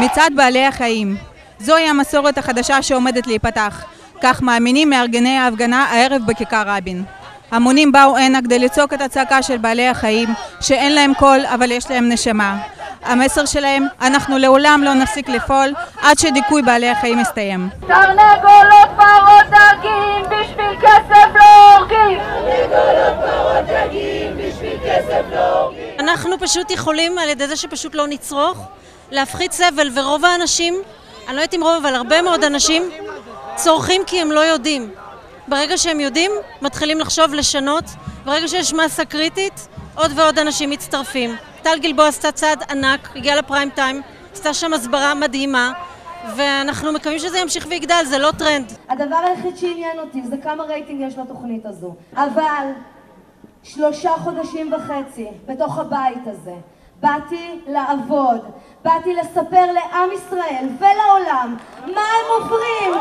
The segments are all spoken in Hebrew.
מצד בעלי החיים. זוהי המסורת החדשה שעומדת להיפתח. כך מאמינים מארגני ההפגנה הערב בכיכר רבין. המונים באו הנה כדי לצעוק את הצעקה של בעלי החיים, שאין להם קול אבל יש להם נשמה. המסר שלהם, אנחנו לעולם לא נפסיק לפעול עד שדיכוי בעלי החיים יסתיים. תרנגולות פרות דגים בשביל כסף לא הורגים. תרנגולות פרות דגים בשביל כסף לא הורגים. אנחנו פשוט יכולים על ידי זה שפשוט לא נצרוך, להפחית סבל, ורוב האנשים, אני לא יודעת אם רוב אבל הרבה מאוד אנשים, צורכים כי הם לא יודעים. ברגע שהם יודעים, מתחילים לחשוב, לשנות, ברגע שיש מסה קריטית, עוד ועוד אנשים מצטרפים. טל גלבוע עשתה צעד ענק, הגיעה לפריים טיים, עשתה שם הסברה מדהימה, ואנחנו מקווים שזה ימשיך ויגדל, זה לא טרנד. הדבר היחיד שעניין אותי זה כמה רייטינג יש לתוכנית הזו. אבל 3.5 חודשים בתוך הבית הזה, באתי לעבוד, באתי לספר לעם ישראל ולעולם מה הם עוברים.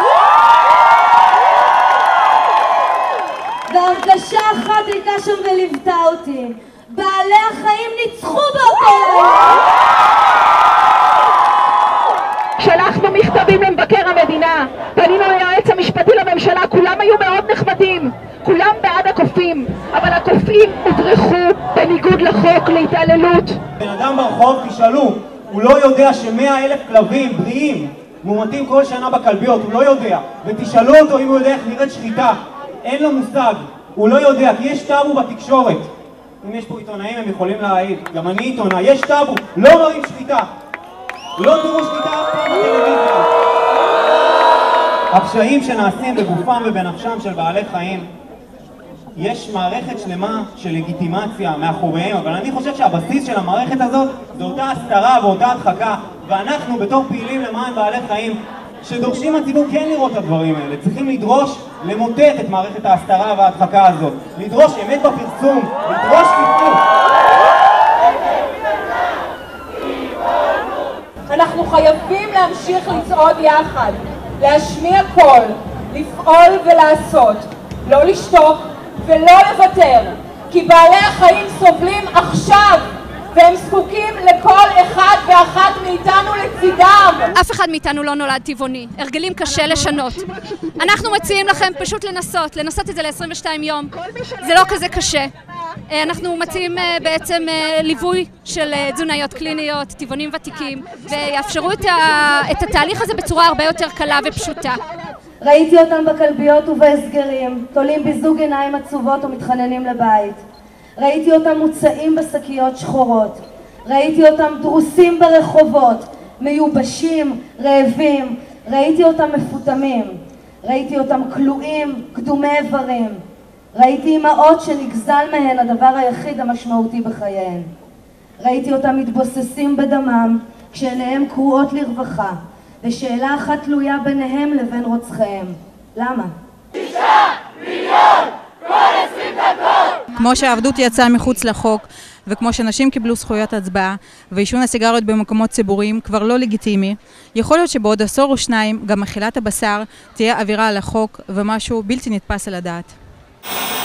והרגשה אחת הייתה שם וליוותה אותי. בעלי החיים ניצחו באותו לילה. שלחנו מכתבים למבקר המדינה, פנינו ליועץ המשפטי לממשלה, כולם היו מאוד נחמדים, כולם בעד הקופים, אבל הקופים הודרכו בניגוד לחוק להתעללות. בן אדם ברחוב, תשאלו, הוא לא יודע ש100,000 כלבים בריאים מומתים כל שנה בכלביות, הוא לא יודע, ותשאלו אותו אם הוא יודע איך נראית שחיטה, אין לו מושג, הוא לא יודע, כי יש טאבו בתקשורת. אם יש פה עיתונאים הם יכולים להעיד, גם אני עיתונאי, יש טאבו, לא רואים שחיטה, לא תראו שחיטה אף פעם בטלוויזיה. הפשעים שנעשים בגופם ובנפשם של בעלי חיים, יש מערכת שלמה של לגיטימציה מאחוריהם, אבל אני חושב שהבסיס של המערכת הזאת זה אותה הסתרה ואותה הדחקה, ואנחנו בתור פעילים למען בעלי חיים שדורשים הציבור כן לראות את הדברים האלה, צריכים לדרוש למוטט את מערכת ההסתרה וההדחקה הזאת, לדרוש אמת בפרסום, לדרוש שקיפות. אנחנו חייבים להמשיך לצעוד יחד, להשמיע קול, לפעול ולעשות, לא לשתוק ולא לוותר, כי בעלי החיים סובלים עכשיו והם זקוקים לכל אחד ואחת מאיתנו לצידם. אף אחד מאיתנו לא נולד טבעוני, הרגלים קשה לשנות. אנחנו מציעים לכם פשוט לנסות את זה ל-22 יום, זה לא כזה קשה. אנחנו מציעים בעצם ליווי של תזונאיות קליניות, טבעונים ותיקים, ויאפשרו את התהליך הזה בצורה הרבה יותר קלה ופשוטה. ראיתי אותם בכלביות ובהסגרים, תולים בזוג עיניים עצובות ומתחננים לבית. ראיתי אותם מוצאים בשקיות שחורות. ראיתי אותם דרוסים ברחובות, מיובשים, רעבים. ראיתי אותם מפותמים. ראיתי אותם כלואים, קדומי איברים. ראיתי אמהות שנגזל מהן הדבר היחיד המשמעותי בחייהן. ראיתי אותם מתבוססים בדמם כשעיניהם קרועות לרווחה, ושאלה אחת תלויה ביניהם לבין רוצחיהם. למה? 6 מיליון כל 20 דקות! כמו שהעבדות יצאה מחוץ לחוק, וכמו שנשים קיבלו זכויות הצבעה, ועישון הסיגריות במקומות ציבוריים כבר לא לגיטימי, יכול להיות שבעוד 1 או 2 גם אכילת הבשר תהיה עבירה על החוק ומשהו בלתי נתפס על הדעת.